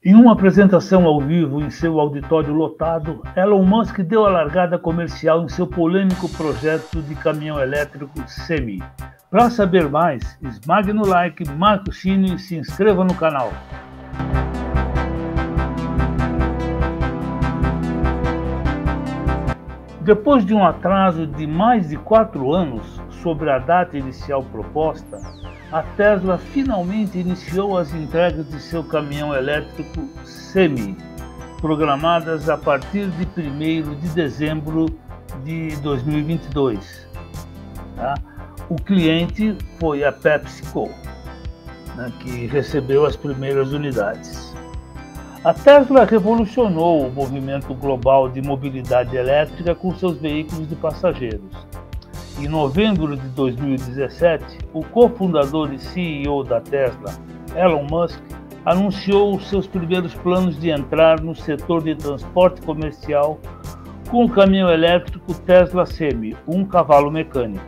Em uma apresentação ao vivo em seu auditório lotado, Elon Musk deu a largada comercial em seu polêmico projeto de caminhão elétrico Semi. Para saber mais, esmague no like, marque o sino e se inscreva no canal. Depois de um atraso de mais de 4 anos sobre a data inicial proposta, a Tesla finalmente iniciou as entregas de seu caminhão elétrico Semi, programadas a partir de 1º de dezembro de 2022. O cliente foi a PepsiCo, que recebeu as primeiras unidades. A Tesla revolucionou o movimento global de mobilidade elétrica com seus veículos de passageiros. Em novembro de 2017, o cofundador e CEO da Tesla, Elon Musk, anunciou os seus primeiros planos de entrar no setor de transporte comercial com o caminhão elétrico Tesla Semi, um cavalo mecânico.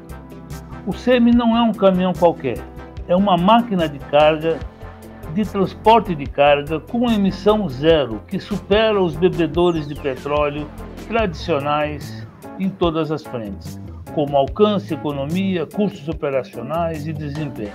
O Semi não é um caminhão qualquer, é uma máquina de carga, de transporte de carga com emissão zero, que supera os bebedores de petróleo tradicionais em todas as frentes, como alcance, economia, custos operacionais e desempenho.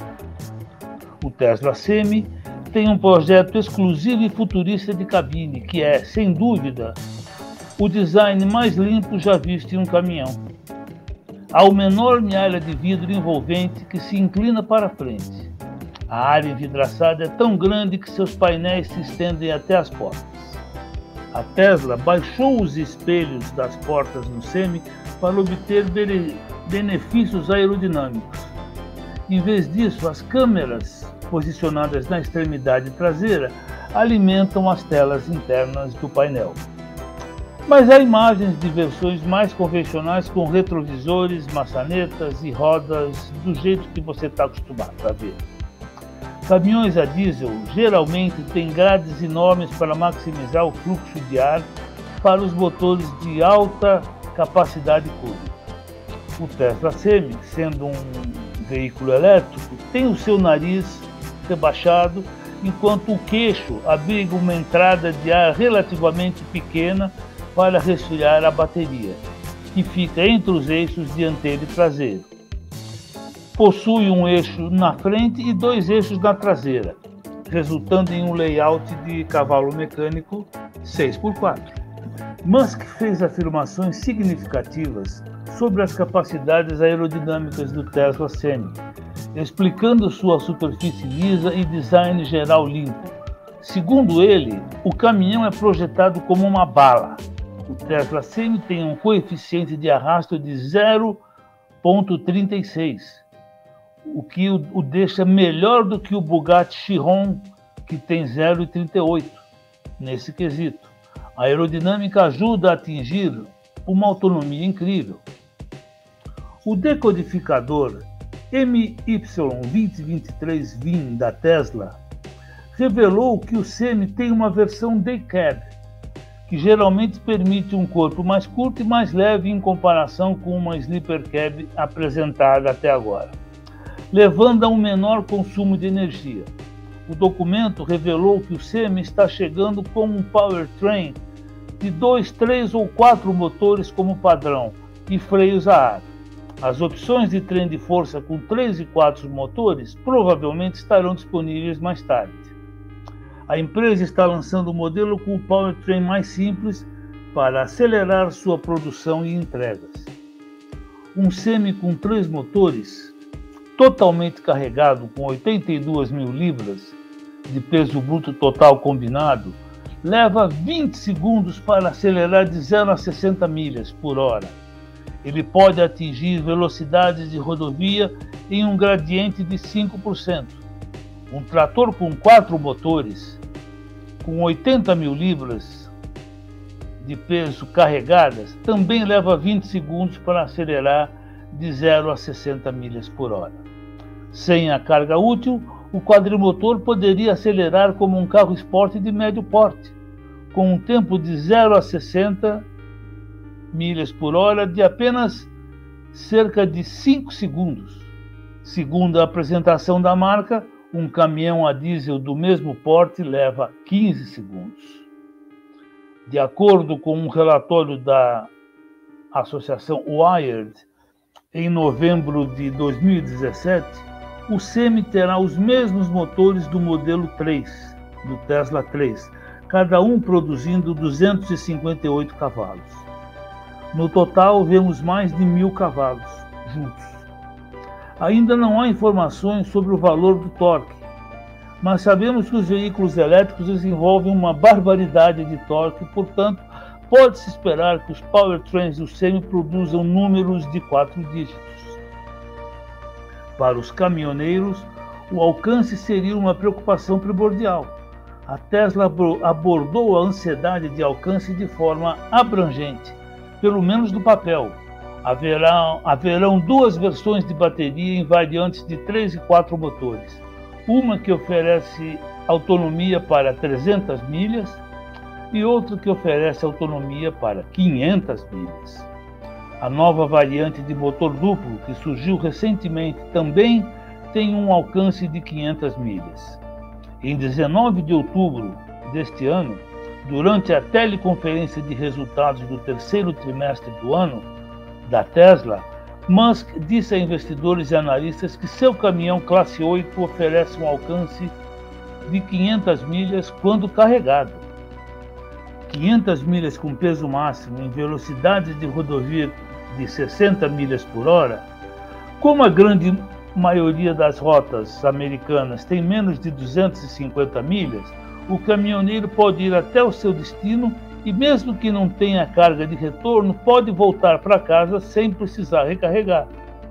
O Tesla Semi tem um projeto exclusivo e futurista de cabine, que é, sem dúvida, o design mais limpo já visto em um caminhão. Há uma enorme área de vidro envolvente que se inclina para frente. A área envidraçada é tão grande que seus painéis se estendem até as portas. A Tesla baixou os espelhos das portas no Semi para obter benefícios aerodinâmicos. Em vez disso, as câmeras posicionadas na extremidade traseira alimentam as telas internas do painel. Mas há imagens de versões mais convencionais com retrovisores, maçanetas e rodas do jeito que você está acostumado a ver. Caminhões a diesel geralmente têm grades enormes para maximizar o fluxo de ar para os motores de alta capacidade curva. O Tesla Semi, sendo um veículo elétrico, tem o seu nariz rebaixado, enquanto o queixo abriga uma entrada de ar relativamente pequena para resfriar a bateria, que fica entre os eixos dianteiro e traseiro. Possui um eixo na frente e 2 eixos na traseira, resultando em um layout de cavalo mecânico 6x4. Musk fez afirmações significativas sobre as capacidades aerodinâmicas do Tesla Semi, explicando sua superfície lisa e design geral limpo. Segundo ele, o caminhão é projetado como uma bala. O Tesla Semi tem um coeficiente de arrasto de 0,36, o que o deixa melhor do que o Bugatti Chiron, que tem 0,38 nesse quesito. A aerodinâmica ajuda a atingir uma autonomia incrível. O decodificador MY2023VIN da Tesla revelou que o Semi tem uma versão Day-Cab, que geralmente permite um corpo mais curto e mais leve em comparação com uma Sleeper Cab apresentada até agora, levando a um menor consumo de energia. O documento revelou que o Semi está chegando com um powertrain de 2, 3 ou 4 motores como padrão e freios a ar. As opções de trem de força com 3 e 4 motores provavelmente estarão disponíveis mais tarde. A empresa está lançando o modelo com o powertrain mais simples para acelerar sua produção e entregas. Um Semi com 3 motores, totalmente carregado com 82 mil libras de peso bruto total combinado, leva 20 segundos para acelerar de 0 a 60 milhas por hora. Ele pode atingir velocidades de rodovia em um gradiente de 5%. Um trator com 4 motores, com 80 mil libras de peso carregadas, também leva 20 segundos para acelerar de 0 a 60 milhas por hora. Sem a carga útil, o quadrimotor poderia acelerar como um carro esporte de médio porte, com um tempo de 0 a 60 milhas por hora de apenas cerca de 5 segundos. Segundo a apresentação da marca, Um caminhão a diesel do mesmo porte leva 15 segundos. De acordo com um relatório da associação Wired, em novembro de 2017, o Semi terá os mesmos motores do modelo 3, do Tesla 3, cada um produzindo 258 cavalos. No total, vemos mais de 1.000 cavalos juntos. Ainda não há informações sobre o valor do torque, mas sabemos que os veículos elétricos desenvolvem uma barbaridade de torque, portanto, pode-se esperar que os powertrains do Semi produzam números de 4 dígitos. Para os caminhoneiros, o alcance seria uma preocupação primordial. A Tesla abordou a ansiedade de alcance de forma abrangente, pelo menos no papel. Haverão 2 versões de bateria em variantes de 3 e 4 motores. Uma que oferece autonomia para 300 milhas e outra que oferece autonomia para 500 milhas. A nova variante de motor duplo, que surgiu recentemente, também tem um alcance de 500 milhas. Em 19 de outubro deste ano, durante a teleconferência de resultados do terceiro trimestre do ano da Tesla, Musk disse a investidores e analistas que seu caminhão classe 8 oferece um alcance de 500 milhas quando carregado. 500 milhas com peso máximo em velocidades de rodovia de 60 milhas por hora, como a grande maioria das rotas americanas tem menos de 250 milhas, o caminhoneiro pode ir até o seu destino e, mesmo que não tenha carga de retorno, pode voltar para casa sem precisar recarregar.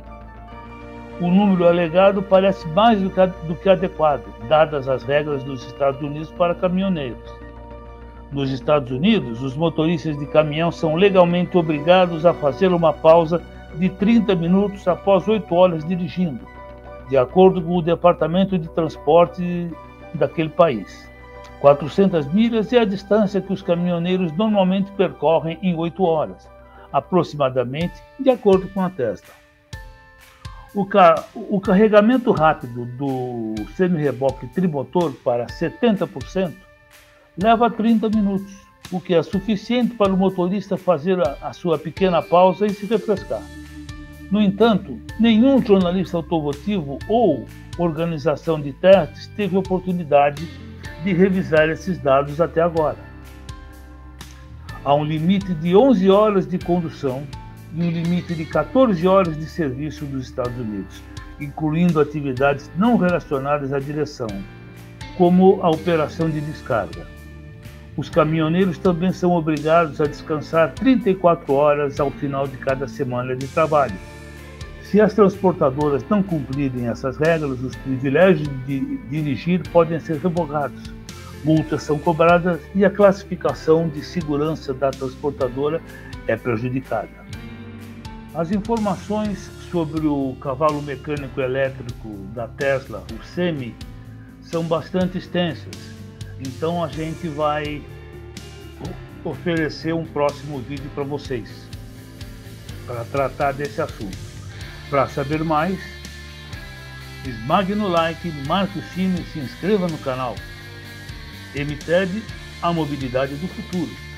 O número alegado parece mais do que adequado, dadas as regras dos Estados Unidos para caminhoneiros. Nos Estados Unidos, os motoristas de caminhão são legalmente obrigados a fazer uma pausa de 30 minutos após 8 horas dirigindo, de acordo com o Departamento de Transporte daquele país. 400 milhas é a distância que os caminhoneiros normalmente percorrem em 8 horas, aproximadamente, de acordo com a Tesla. O carregamento rápido do semi-reboque trimotor para 70% leva 30 minutos, o que é suficiente para o motorista fazer a sua pequena pausa e se refrescar. No entanto, nenhum jornalista automotivo ou organização de testes teve oportunidade de revisar esses dados até agora. Há um limite de 11 horas de condução e um limite de 14 horas de serviço dos Estados Unidos, incluindo atividades não relacionadas à direção, como a operação de descarga. Os caminhoneiros também são obrigados a descansar 34 horas ao final de cada semana de trabalho. Se as transportadoras não cumprirem essas regras, os privilégios de dirigir podem ser revogados, multas são cobradas e a classificação de segurança da transportadora é prejudicada. As informações sobre o cavalo mecânico elétrico da Tesla, o Semi, são bastante extensas, então a gente vai oferecer um próximo vídeo para vocês, para tratar desse assunto. Para saber mais, esmague no like, marque o sino e se inscreva no canal. MTED, a mobilidade do futuro.